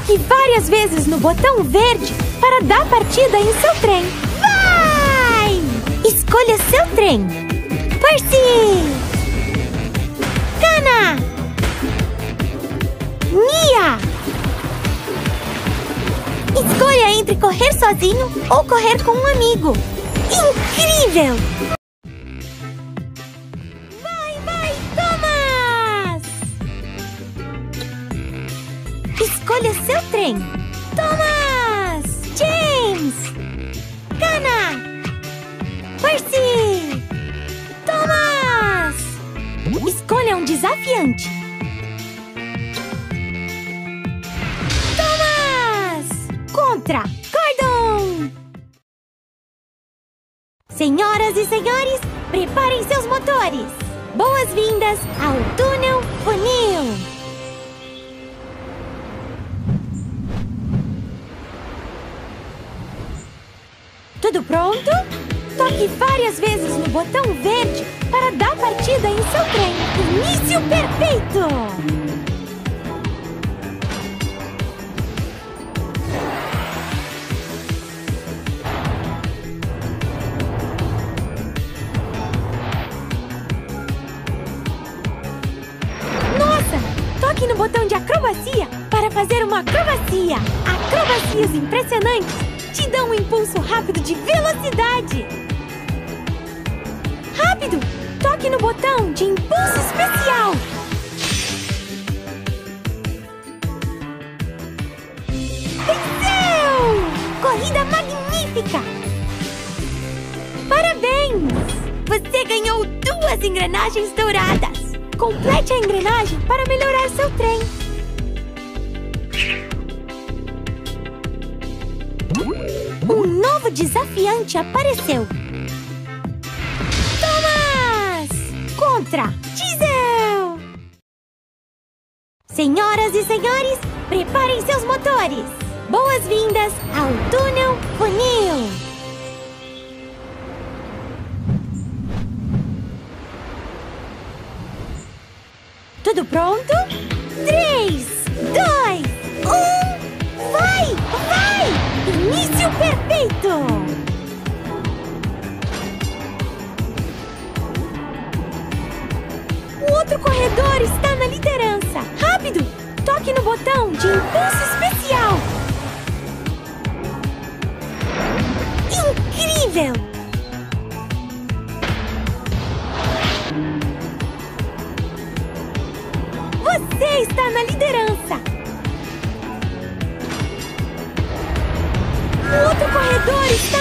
Toque várias vezes no botão verde para dar partida em seu trem. Vai! Escolha seu trem. Percy! Kana! Mia! Escolha entre correr sozinho ou correr com um amigo. Incrível! Vai, Thomas! Escolha seu trem. Thomas! James! Kana! Percy! Thomas! Escolha um desafiante. Thomas! Contra Gordon! Senhoras e senhores, preparem seus motores. Boas-vindas ao Túnel Funil. Tudo pronto? Toque várias vezes no botão verde para dar partida em seu trem. Início perfeito! Nossa! Toque no botão de acrobacia para fazer uma acrobacia. Acrobacias impressionantes te dão um impulso rápido de velocidade. Rápido! Toque no botão de impulso especial. Venceu! Corrida magnífica! Parabéns! Você ganhou 2 engrenagens douradas. Complete a engrenagem para melhorar seu trem. Um novo desafiante apareceu. Thomas! Contra Diesel! Senhoras e senhores, preparem seus motores. Boas-vindas ao Túnel Funil. Tudo pronto? 3, 2, 1, vai! Vai! Início perfeito! O outro corredor está na liderança. Rápido! Toque no botão de impulso especial. Incrível! Você está na liderança. O outro corredor está